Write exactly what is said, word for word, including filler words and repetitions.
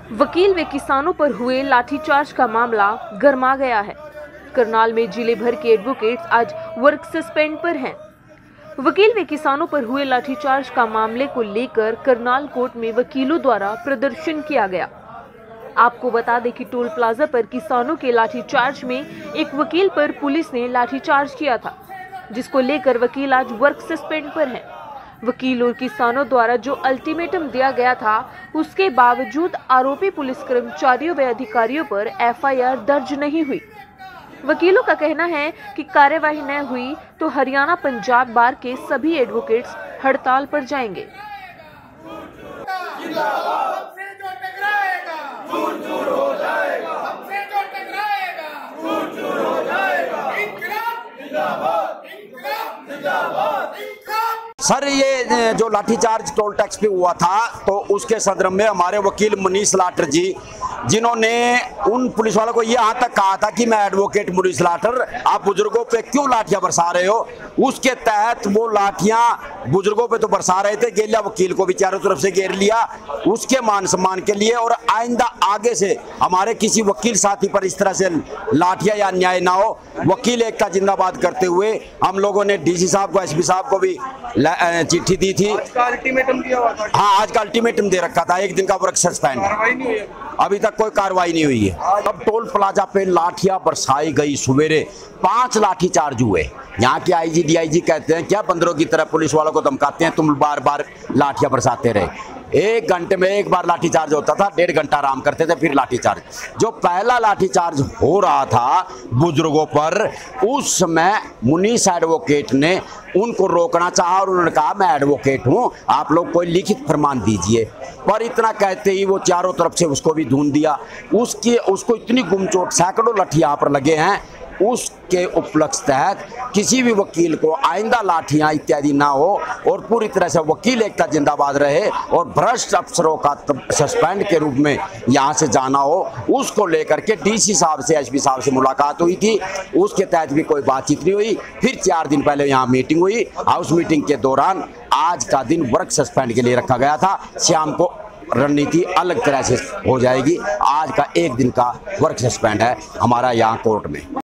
वकील व किसानों पर हुए लाठीचार्ज का मामला गर्मा गया है। करनाल में जिले भर के एडवोकेट्स आज वर्क सस्पेंड पर हैं। वकील व किसानों पर हुए लाठीचार्ज का मामले को लेकर करनाल कोर्ट में वकीलों द्वारा प्रदर्शन किया गया। आपको बता दें कि टोल प्लाजा पर किसानों के लाठीचार्ज में एक वकील पर पुलिस ने लाठीचार्ज किया था, जिसको लेकर वकील आज वर्क सस्पेंड पर हैं। वकील और किसानों द्वारा जो अल्टीमेटम दिया गया था, उसके बावजूद आरोपी पुलिस कर्मचारियों व अधिकारियों पर एफ आई आर दर्ज नहीं हुई। वकीलों का कहना है कि कार्यवाही न हुई तो हरियाणा पंजाब बार के सभी एडवोकेट्स हड़ताल पर जाएंगे। सर, ये जो लाठीचार्ज टोल टैक्स पे हुआ था तो उसके संदर्भ में हमारे वकील मनीष लाटर जी, जिन्होंने उन पुलिस वालों को ये यहाँ तक कहा था कि मैं एडवोकेट मनीष लाटर, आप बुजुर्गों पे क्यों लाठियां बरसा रहे हो। उसके तहत वो लाठियां बुजुर्गों पे तो बरसा रहे थे, गेलिया वकील को भी चारों तरफ से घेर लिया उसके मान सम्मान के लिए। और आइंदा आगे से हमारे किसी वकील साथी पर इस तरह से लाठियां या अन्याय ना हो। वकील एकता जिंदाबाद करते हुए हम लोगों ने डी सी साहब को, एस पी साहब को भी चिट्ठी दी थी। आज का अल्टीमेटम दिया हुआ था। हाँ, आज का अल्टीमेटम दे रखा था, एक दिन का वर्क सस्पेंड। अभी तक कोई कार्रवाई नहीं हुई है। अब टोल प्लाजा पे लाठियां बरसाई गई। सवेरे पांच लाठी चार्ज हुए। यहाँ के आई जी डी आई जी कहते हैं क्या बंदरों की तरह पुलिस वालों को धमकाते हैं, तुम बार बार लाठियां बरसाते रहे। एक घंटे में एक बार लाठी चार्ज होता था, डेढ़ घंटा आराम करते थे, फिर लाठी चार्ज। जो पहला लाठी चार्ज हो रहा था बुजुर्गों पर, उस समय मुनीष एडवोकेट ने उनको रोकना चाहा और उन्होंने कहा मैं एडवोकेट हूं, आप लोग कोई लिखित प्रमाण दीजिए। पर इतना कहते ही वो चारों तरफ से उसको भी ढूंढ दिया। उसकी उसको इतनी गुमचोट, सैकड़ों लाठी यहाँ पर लगे हैं। उसके उपलक्ष्य तहत किसी भी वकील को आइंदा लाठियां इत्यादि ना हो और पूरी तरह से वकील एकता जिंदाबाद रहे और भ्रष्ट अफसरों का सस्पेंड के रूप में यहाँ से जाना हो, उसको लेकर के डी सी साहब से, एस पी साहब से मुलाकात हुई थी। उसके तहत भी कोई बातचीत नहीं हुई। फिर चार दिन पहले यहाँ मीटिंग हुई। हाउस मीटिंग के दौरान आज का दिन वर्क सस्पेंड के लिए रखा गया था। शाम को रणनीति अलग तरह से हो जाएगी। आज का एक दिन का वर्क सस्पेंड है हमारा यहाँ कोर्ट में।